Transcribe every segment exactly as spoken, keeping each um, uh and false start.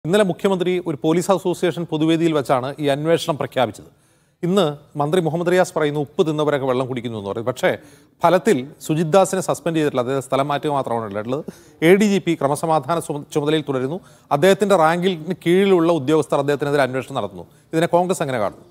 ഇന്നലെ മുഖ്യമന്ത്രി ഒരു പോലീസ് അസോസിയേഷൻ പൊതുവേദിയിൽ വെച്ചാണ് ഈ അന്വേഷണം പ്രഖ്യാപിച്ചത്. ഇന്ന് മന്ത്രി മുഹമ്മദ് റിയാസ് പറയുന്നു ഉപ്പ് തിന്നവരൊക്കെ വെള്ളം കുടിക്കുന്നു എന്ന് പറയും. പക്ഷേ ഫലത്തിൽ സുജിത് ദാസിനെ സസ്പെൻഡ് ചെയ്തിട്ടില്ല, അദ്ദേഹം സ്ഥലം മാറ്റുക മാത്രമാണ് ഉള്ളത്. എ ഡി ജി പി ക്രമസമാധാന ചുമതലയിൽ തുടരുന്നു. അദ്ദേഹത്തിന്റെ റാങ്കിന് കീഴിലുള്ള ഉദ്യോഗസ്ഥർ അദ്ദേഹത്തിനെതിരെ അന്വേഷണം നടത്തുന്നു. ഇതിനെ കോൺഗ്രസ് എങ്ങനെ കാണുന്നു?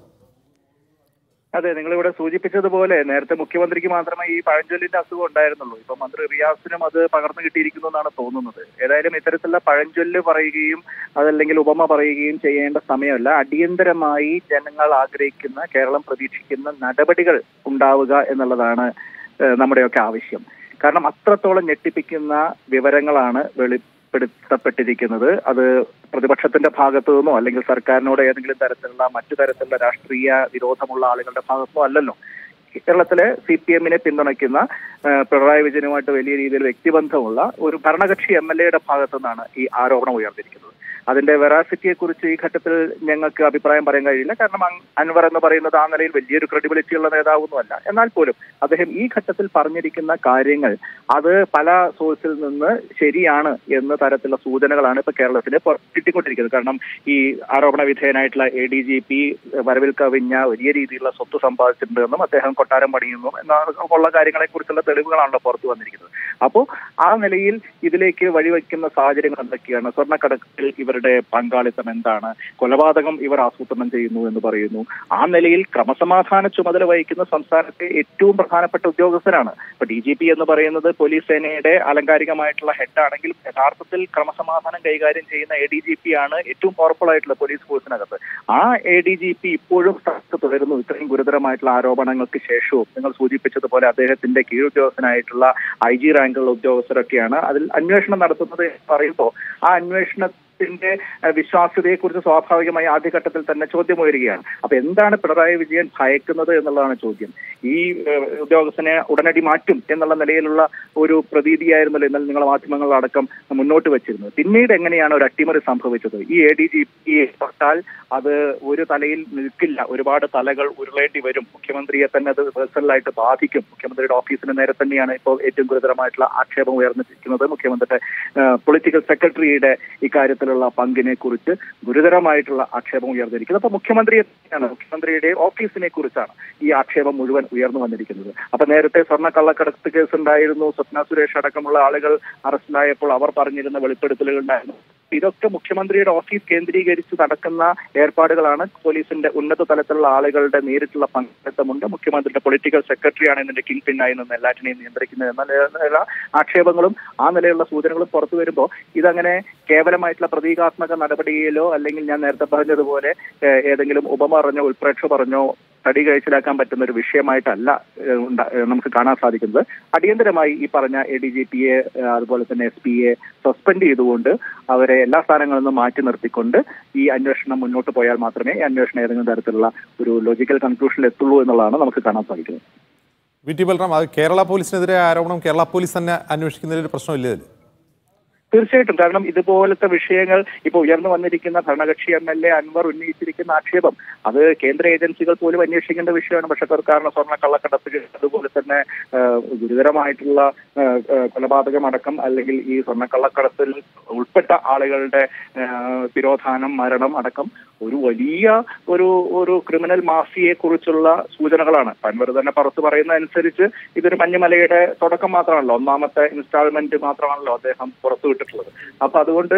അതെ, നിങ്ങളിവിടെ സൂചിപ്പിച്ചതുപോലെ നേരത്തെ മുഖ്യമന്ത്രിക്ക് മാത്രമേ ഈ പഴഞ്ചൊല്ലിന്റെ അസുഖം ഉണ്ടായിരുന്നുള്ളൂ. ഇപ്പൊ മന്ത്രി റിയാസിനും അത് പകർന്നു കിട്ടിയിരിക്കുന്നു എന്നാണ് തോന്നുന്നത്. ഏതായാലും ഇത്തരത്തിലുള്ള പഴഞ്ചൊല്ല് പറയുകയും അതല്ലെങ്കിൽ ഉപമ പറയുകയും ചെയ്യേണ്ട സമയമല്ല. അടിയന്തരമായി ജനങ്ങൾ ആഗ്രഹിക്കുന്ന, കേരളം പ്രതീക്ഷിക്കുന്ന നടപടികൾ ഉണ്ടാവുക എന്നുള്ളതാണ് നമ്മുടെയൊക്കെ ആവശ്യം. കാരണം അത്രത്തോളം ഞെട്ടിപ്പിക്കുന്ന വിവരങ്ങളാണ് വെളിപ്പെടുത്തപ്പെട്ടിരിക്കുന്നത്. അത് പ്രതിപക്ഷത്തിന്റെ ഭാഗത്തു നിന്നോ അല്ലെങ്കിൽ സർക്കാരിനോട് ഏതെങ്കിലും തരത്തിലുള്ള മറ്റു തരത്തിലുള്ള രാഷ്ട്രീയ വിരോധമുള്ള ആളുകളുടെ ഭാഗത്തോ അല്ലല്ലോ. കേരളത്തിലെ സി പി എമ്മിനെ പിന്തുണയ്ക്കുന്ന പിണറായി വിജയനുമായിട്ട് വലിയ രീതിയിൽ വ്യക്തിബന്ധമുള്ള ഒരു ഭരണകക്ഷി എം എൽ എയുടെ ഭാഗത്തു നിന്നാണ് ഈ ആരോപണം ഉയർന്നിരിക്കുന്നത്. അതിന്റെ വെറാസിറ്റിയെ കുറിച്ച് ഈ ഘട്ടത്തിൽ ഞങ്ങൾക്ക് അഭിപ്രായം പറയാൻ കഴിയില്ല. കാരണം അൻവർ എന്ന് പറയുന്നത് ആ നിലയിൽ വലിയൊരു ക്രെഡിബിലിറ്റി ഉള്ള നേതാവൊന്നുമല്ല. എന്നാൽ പോലും അദ്ദേഹം ഈ ഘട്ടത്തിൽ പറഞ്ഞിരിക്കുന്ന കാര്യങ്ങൾ അത് പല സോഴ്സിൽ നിന്ന് ശരിയാണ് എന്ന തരത്തിലുള്ള സൂചനകളാണ് ഇപ്പൊ കേരളത്തിന് കിട്ടിക്കൊണ്ടിരിക്കുന്നത്. കാരണം ഈ ആരോപണ വിധേയനായിട്ടുള്ള എ ഡി ജി പി വരവിൽ കവിഞ്ഞ വലിയ രീതിയിലുള്ള സ്വത്ത് സമ്പാദിച്ചിട്ടുണ്ടെന്നും അദ്ദേഹം കൊട്ടാരം പണിയുന്നു എന്നുള്ള കാര്യങ്ങളെ കുറിച്ചുള്ള തെളിവുകളാണല്ലോ പുറത്തു വന്നിരിക്കുന്നത്. അപ്പോൾ ആ നിലയിൽ ഇതിലേക്ക് വഴിവെക്കുന്ന സാഹചര്യങ്ങൾ എന്തൊക്കെയാണ്? സ്വർണ്ണക്കടത്തിൽ ഇവരുടെ പങ്കാളിത്തം എന്താണ്? കൊലപാതകം ഇവർ ആസൂത്രണം ചെയ്യുന്നു എന്ന് പറയുന്നു. ആ നിലയിൽ ക്രമസമാധാന ചുമതല വഹിക്കുന്ന സംസ്ഥാനത്തെ ഏറ്റവും പ്രധാനപ്പെട്ട ഉദ്യോഗസ്ഥരാണ്. ഇപ്പൊ ഡി ജി പി എന്ന് പറയുന്നത് പോലീസ് സേനയുടെ ആലങ്കാരികമായിട്ടുള്ള ഹെഡ് ആണെങ്കിലും യഥാർത്ഥത്തിൽ ക്രമസമാധാനം കൈകാര്യം ചെയ്യുന്ന എ ഡി ജി പി ആണ് ഏറ്റവും പവർഫുൾ ആയിട്ടുള്ള പോലീസ് ഫോഴ്സിനകത്ത്. ആ എ ഡി ജി പി ഇപ്പോഴും സ്ഥലത്ത് തുടരുന്നു. ഇത്രയും ഗുരുതരമായിട്ടുള്ള ആരോപണങ്ങൾക്ക് ശേഷവും നിങ്ങൾ സൂചിപ്പിച്ചതുപോലെ അദ്ദേഹത്തിന്റെ കീഴുദ്യോഗസ്ഥനായിട്ടുള്ള ഐ ജി റാങ്കുള്ള ഉദ്യോഗസ്ഥരൊക്കെയാണ് അതിൽ അന്വേഷണം നടത്തുന്നത് പറയുമ്പോൾ ആ അന്വേഷണ ത്തിന്റെ വിശ്വാസ്യതയെ കുറിച്ച് സ്വാഭാവികമായി ആദ്യഘട്ടത്തിൽ തന്നെ ചോദ്യം ഉയരുകയാണ്. അപ്പൊ എന്താണ് പിണറായി വിജയൻ ഭയക്കുന്നത് എന്നുള്ളതാണ് ചോദ്യം. ഈ ഉദ്യോഗസ്ഥനെ ഉടനടി മാറ്റും എന്നുള്ള നിലയിലുള്ള ഒരു പ്രതീതിയായിരുന്നല്ലോ എന്നാൽ നിങ്ങളെ മാധ്യമങ്ങളടക്കം മുന്നോട്ട് വെച്ചിരുന്നത്. പിന്നീട് എങ്ങനെയാണ് ഒരു അട്ടിമറി സംഭവിച്ചത്? ഈ എ ഡി ജി പിയെ തൊട്ടാൽ അത് ഒരു തലയിൽ നിൽക്കില്ല, ഒരുപാട് തലകൾ ഉരുളേണ്ടി വരും, മുഖ്യമന്ത്രിയെ തന്നെ അത് പേഴ്സണലായിട്ട് ബാധിക്കും. മുഖ്യമന്ത്രിയുടെ ഓഫീസിന് നേരെ തന്നെയാണ് ഇപ്പോൾ ഏറ്റവും ഗുരുതരമായിട്ടുള്ള ആക്ഷേപം ഉയർന്നിരിക്കുന്നത്. മുഖ്യമന്ത്രിയുടെ പൊളിറ്റിക്കൽ സെക്രട്ടറിയുടെ ഇക്കാര്യത്തിൽ പങ്കിനെ കുറിച്ച് ഗുരുതരമായിട്ടുള്ള ആക്ഷേപം ഉയർന്നിരിക്കുന്നത്. അപ്പൊ മുഖ്യമന്ത്രിയെ മുഖ്യമന്ത്രിയുടെ ഓഫീസിനെ കുറിച്ചാണ് ഈ ആക്ഷേപം മുഴുവൻ ഉയർന്നു വന്നിരിക്കുന്നത്. അപ്പൊ നേരത്തെ സ്വർണ്ണ കള്ളക്കടത്ത് കേസ് ഉണ്ടായിരുന്നു. സ്വപ്ന സുരേഷ് അടക്കമുള്ള ആളുകൾ അറസ്റ്റിലായപ്പോൾ അവർ പറഞ്ഞിരുന്ന വെളിപ്പെടുത്തലുകൾ ഉണ്ടായിരുന്നു. ഇതൊക്കെ മുഖ്യമന്ത്രിയുടെ ഓഫീസ് കേന്ദ്രീകരിച്ച് നടക്കുന്ന ഏർപ്പാടുകളാണ്. പോലീസിന്റെ ഉന്നത തലത്തിലുള്ള ആളുകളുടെ നേരിട്ടുള്ള പങ്കാളിത്തമുണ്ട്. മുഖ്യമന്ത്രിയുടെ പൊളിറ്റിക്കൽ സെക്രട്ടറിയാണ് ഇതിന്റെ കിങ് പിന്നായി നിന്ന് എല്ലാറ്റിനെയും നിയന്ത്രിക്കുന്നത് എന്ന നിലയിലുള്ള ആക്ഷേപങ്ങളും ആ നിലയിലുള്ള സൂചനകളും പുറത്തു വരുമ്പോൾ ഇതങ്ങനെ കേവലമായിട്ടുള്ള പ്രതീകാത്മക നടപടിയിലോ അല്ലെങ്കിൽ ഞാൻ നേരത്തെ പറഞ്ഞതുപോലെ ഏതെങ്കിലും ഉപമ പറഞ്ഞോ ഉൾപ്രേക്ഷ പറഞ്ഞോ തടി കഴിച്ചിലാക്കാൻ പറ്റുന്ന ഒരു വിഷയമായിട്ടല്ല നമുക്ക് കാണാൻ സാധിക്കുന്നത്. അടിയന്തരമായി ഈ പറഞ്ഞ എ ഡി ജി പിയെ അതുപോലെ തന്നെ എസ് പിയെ സസ്പെൻഡ് ചെയ്തുകൊണ്ട് അവരെ എല്ലാ സ്ഥാനങ്ങളിൽ നിന്നും മാറ്റി നിർത്തിക്കൊണ്ട് ഈ അന്വേഷണം മുന്നോട്ട് പോയാൽ മാത്രമേ ഈ അന്വേഷണം ഏതെങ്കിലും തരത്തിലുള്ള ഒരു ലോജിക്കൽ കൺക്ലൂഷനിൽ എത്തുള്ളൂ എന്നുള്ളതാണ് നമുക്ക് കാണാൻ സാധിക്കുന്നത്. വി ടി ബൽറാം, അത് കേരള പോലീസിനെതിരെ ആരോപണം കേരള പോലീസ് തന്നെ അന്വേഷിക്കുന്നതിൽ ഒരു പ്രശ്നമില്ലേ? തീർച്ചയായിട്ടും. കാരണം ഇതുപോലത്തെ വിഷയങ്ങൾ ഇപ്പൊ ഉയർന്നു വന്നിരിക്കുന്ന ഭരണകക്ഷി എം എൽ എ അൻവർ ഉന്നയിച്ചിരിക്കുന്ന ആക്ഷേപം അത് കേന്ദ്ര ഏജൻസികൾ പോലും അന്വേഷിക്കേണ്ട വിഷയമാണ്. പക്ഷെ സർക്കാരിന് സ്വർണ്ണ കള്ളക്കടത്ത് അതുപോലെ തന്നെ ഗുരുതരമായിട്ടുള്ള കൊലപാതകം അടക്കം അല്ലെങ്കിൽ ഈ സ്വർണ്ണക്കള്ളക്കടത്തിൽ ഉൾപ്പെട്ട ആളുകളുടെ തിരോധാനം, മരണം അടക്കം ഒരു വലിയ ഒരു ഒരു ക്രിമിനൽ മാഫിയയെ കുറിച്ചുള്ള സൂചനകളാണ്. അൻവർ തന്നെ പുറത്ത് പറയുന്ന അനുസരിച്ച് ഇതൊരു മഞ്ഞുമലയുടെ തുടക്കം മാത്രമാണല്ലോ, ഒന്നാമത്തെ ഇൻസ്റ്റാൾമെന്റ് മാത്രമാണല്ലോ അദ്ദേഹം പുറത്തു ിട്ടുള്ളത്. അപ്പൊ അതുകൊണ്ട്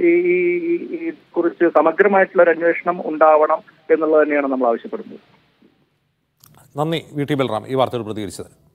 ഈ കുറിച്ച് സമഗ്രമായിട്ടുള്ള ഒരു അന്വേഷണം ഉണ്ടാവണം എന്നുള്ളത് തന്നെയാണ് നമ്മൾ ആവശ്യപ്പെടുന്നത്. നന്ദി വി ടി ബൽറാം ഈ വാർത്തയോട് പ്രതികരിച്ചത്.